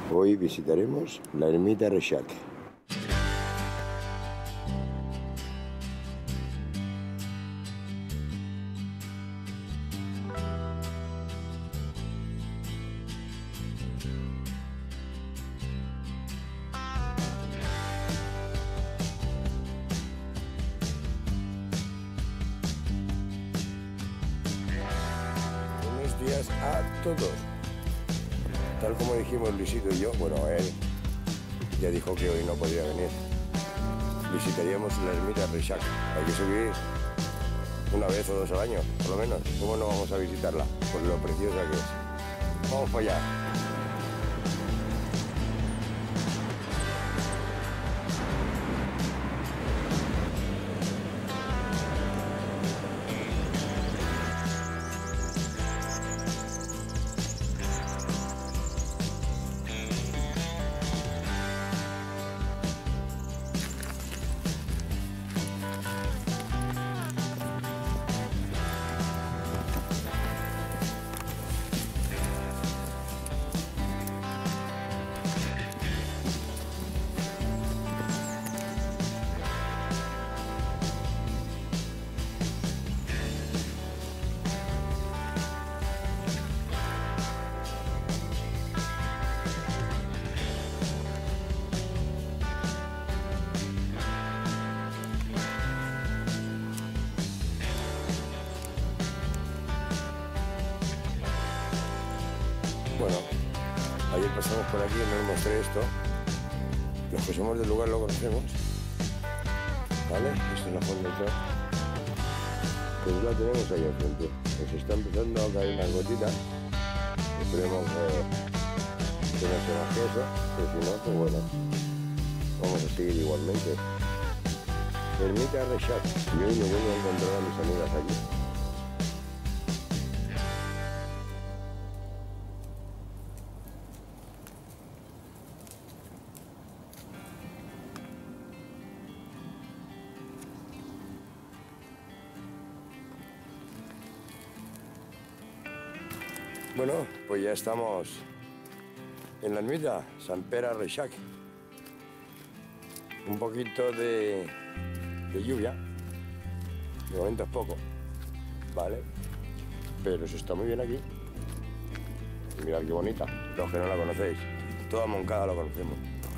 Hoy visitaremos la ermita Reixac. Buenos días a todos. Tal como dijimos Luisito y yo, bueno, él ya dijo que hoy no podía venir. Visitaríamos la ermita Reixac. Hay que subir una vez o dos al año, por lo menos. ¿Cómo no vamos a visitarla? Por lo preciosa que es. Vamos para allá. Bueno, ayer pasamos por aquí y nos mostré esto. Los que somos del lugar lo conocemos. ¿Vale? Esta es la fuente del Tro. Pues la tenemos ahí al frente. Nos está empezando a caer unas gotitas. Esperemos que no sea más que eso. Pero si no, pues bueno. Vamos a seguir igualmente. Ermita Reixac. Y hoy me vuelvo a encontrar a mis amigas aquí. Bueno, pues ya estamos en la ermita Sant Pere Reixac. Un poquito de lluvia, de momento es poco, ¿vale? Pero eso está muy bien aquí. Y mirad qué bonita, los que no la conocéis, toda Moncada la conocemos.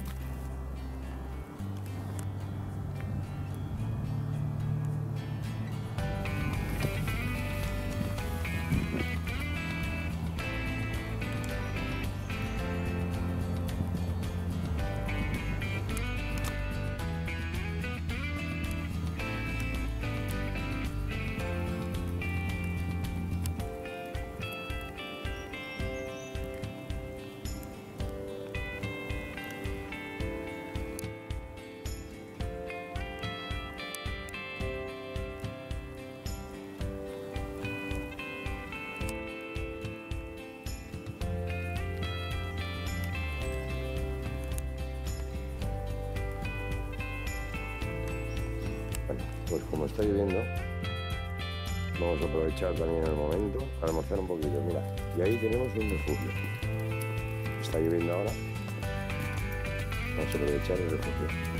Bueno, pues como está lloviendo, vamos a aprovechar también el momento para almorzar un poquito, mira. Y ahí tenemos un refugio. Está lloviendo ahora. Vamos a aprovechar el refugio.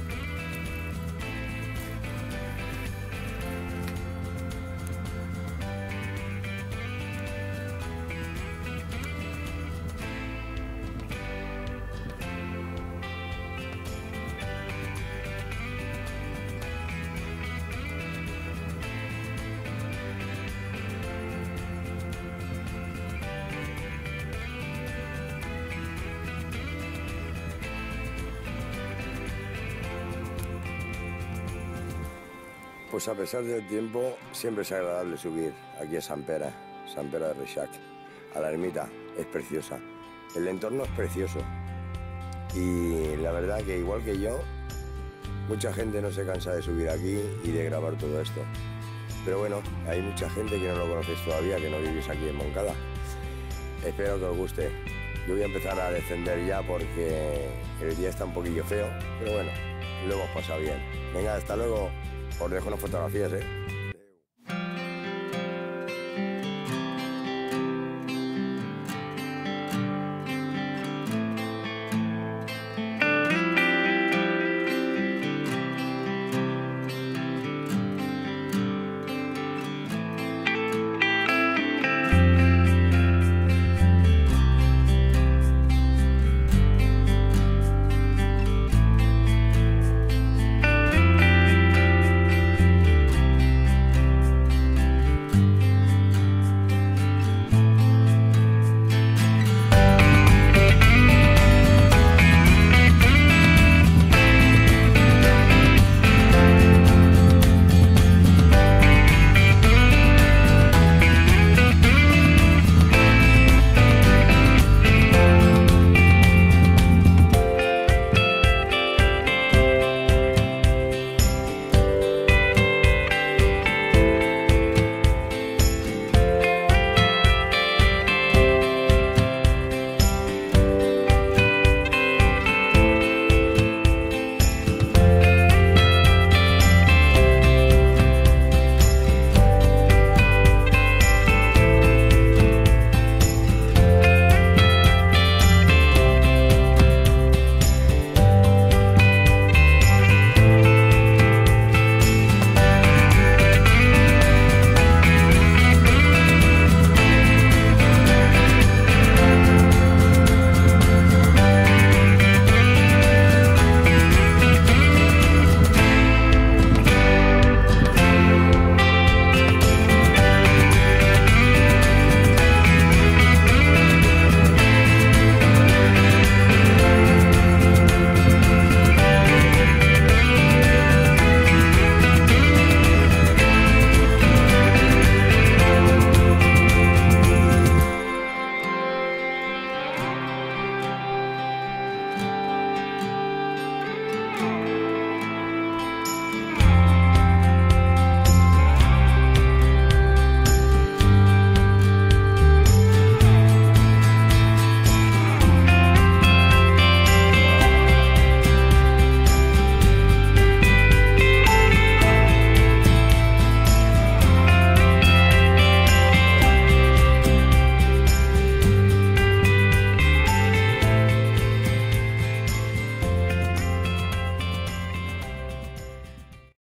Pues a pesar del tiempo, siempre es agradable subir aquí a Sant Pere Reixac, a la ermita. Es preciosa. El entorno es precioso. Y la verdad que igual que yo, mucha gente no se cansa de subir aquí y de grabar todo esto. Pero bueno, hay mucha gente que no lo conocéis todavía, que no vivís aquí en Moncada. Espero que os guste. Yo voy a empezar a descender ya porque el día está un poquillo feo, pero bueno, lo hemos pasado bien. Venga, hasta luego. Os dejo unas fotografías, ¿eh?